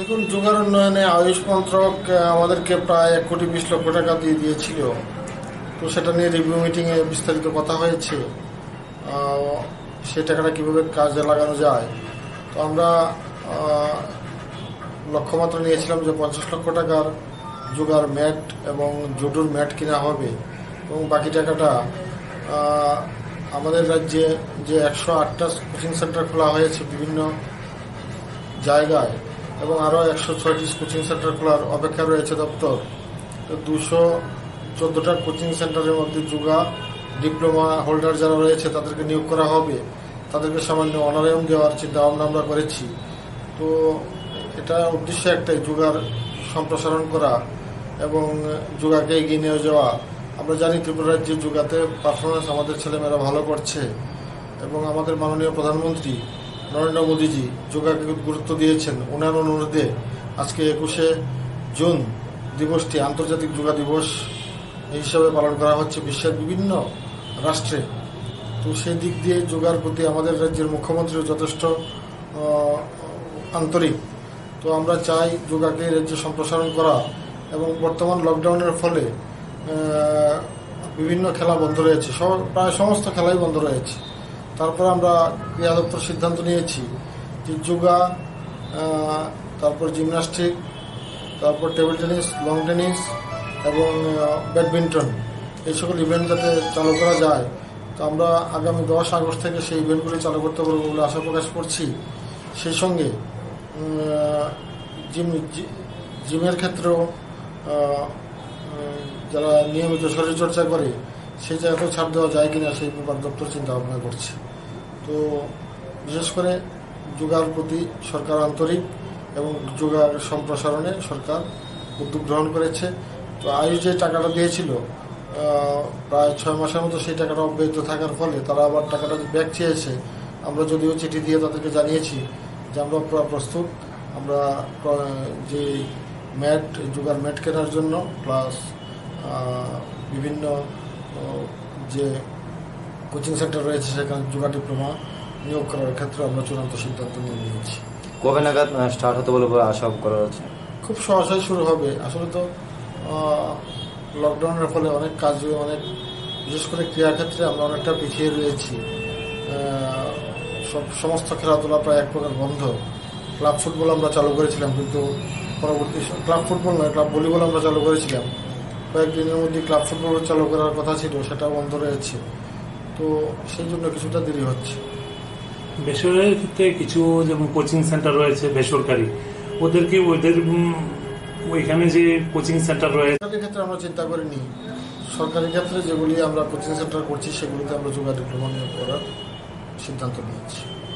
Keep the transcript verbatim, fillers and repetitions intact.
দেখুন, যোগার উন্নয়নে আয়ুষ মন্ত্রক আমাদেরকে প্রায় এক কোটি বিশ লক্ষ টাকা দিয়ে দিয়েছিল। তো সেটা নিয়ে রিভিউ মিটিংয়ে বিস্তারিত কথা হয়েছে, সেই টাকাটা কীভাবে কাজে লাগানো যায়। তো আমরা লক্ষ্যমাত্রা নিয়েছিলাম যে পঞ্চাশ লক্ষ টাকার যোগার ম্যাট এবং জুডোর ম্যাট কেনা হবে, এবং বাকি টাকাটা আমাদের রাজ্যে যে একশো আটটা কোচিং সেন্টার খোলা হয়েছে বিভিন্ন জায়গায়, এবং আরও একশো ছয়টি কোচিং সেন্টার খোলার অপেক্ষা রয়েছে দপ্তর। তো দুশো চোদ্দোটা কোচিং সেন্টারের মধ্যে যোগা ডিপ্লোমা হোল্ডার যারা রয়েছে তাদেরকে নিয়োগ করা হবে, তাদেরকে সামান্য অনারায়ন দেওয়ার চিন্তা ভাবনা আমরা করেছি। তো এটা উদ্দেশ্য একটাই, যোগার সম্প্রসারণ করা এবং যোগাকে এগিয়ে নিয়ে যাওয়া। আমরা জানি ত্রিপুরা রাজ্যে যোগাতে পারফরমেন্স আমাদের ছেলেমেয়েরা ভালো করছে, এবং আমাদের মাননীয় প্রধানমন্ত্রী নরেন্দ্র মোদীজি যোগাকে গুরুত্ব দিয়েছেন। ওনার অনুরোধে আজকে একুশে জুন দিবসটি আন্তর্জাতিক যোগা দিবস হিসাবে পালন করা হচ্ছে বিশ্বের বিভিন্ন রাষ্ট্রে। তো সেই দিক দিয়ে যোগার প্রতি আমাদের রাজ্যের মুখ্যমন্ত্রীও যথেষ্ট আন্তরিক। তো আমরা চাই যোগাকে রাজ্যে সম্প্রসারণ করা, এবং বর্তমান লকডাউনের ফলে বিভিন্ন খেলা বন্ধ রয়েছে, প্রায় সমস্ত খেলাই বন্ধ রয়েছে। তারপর আমরা ক্রীড়া দপ্তর সিদ্ধান্ত নিয়েছি যে যোগা, তারপর জিমন্যাস্টিক, তারপর টেবিল টেনিস, লং টেনিস এবং ব্যাডমিন্টন, এই সকল ইভেন্ট যাতে চালু করা যায়। তো আমরা আগামী দশ আগস্ট থেকে সেই ইভেন্টগুলি চালু করতে পারবো বলে আশা প্রকাশ করছি। সেই সঙ্গে জিম জিমের ক্ষেত্রেও যারা নিয়মিত শরীরচর্চা করে সেই জায়গাতেও ছাড় দেওয়া যায় কিনা সেই ব্যাপার দপ্তর চিন্তা ভাবনা করছে। তো বিশেষ করে যোগার প্রতি সরকার আন্তরিক, এবং যোগার সম্প্রসারণে সরকার উদ্যোগ গ্রহণ করেছে। তো আয়ুষ যে টাকাটা দিয়েছিল প্রায় ছয় মাসের মতো, সেই টাকাটা অব্যাহত থাকার ফলে তারা আবার টাকাটা ব্যাক চেয়েছে। আমরা যদিও চিঠি দিয়ে তাদেরকে জানিয়েছি যে আমরা পুরো প্রস্তুত, আমরা যে ম্যাট যোগার ম্যাট কেনার জন্য প্লাস বিভিন্ন যে কোচিং সেন্টার রয়েছে সেখানে যোগা ডিপ্লোমা নিয়োগ করার ক্ষেত্রে আমরা চূড়ান্ত সিদ্ধান্ত নিয়ে নিয়েছি। কবে নাগাদ স্টার্ট হতে বলে আশা করা হচ্ছে? খুব সহসাই শুরু হবে। আসলে তো লকডাউনের ফলে অনেক কাজ, অনেক বিশেষ করে ক্রীড়া ক্ষেত্রে আমরা অনেকটা পিছিয়ে রয়েছি। সব সমস্ত খেলাধুলা প্রায় এক প্রকার বন্ধ। ক্লাব ফুটবল আমরা চালু করেছিলাম, কিন্তু পরবর্তী ক্লাব ফুটবল নয় ক্লাব ভলিবল আমরা চালু করেছিলাম। কয়েকদিনের মধ্যে ক্লাব ফুটবল চালু করার কথা ছিল, সেটাও বন্ধ রয়েছে। তো সেই জন্য কিছুটা দেরি হচ্ছে। বেসরকারি ক্ষেত্রে কিছু যেমন কোচিং সেন্টার রয়েছে বেসরকারি, ওদেরকে ওদের ওইখানে যে কোচিং সেন্টার রয়েছে সরকারি ক্ষেত্রে আমরা চিন্তা করিনি। সরকারি ক্ষেত্রে যেগুলি আমরা কোচিং সেন্টার করছি সেগুলিতে আমরা যোগা ডিপ্লোমা নিয়োগ করার সিদ্ধান্ত নিয়েছি।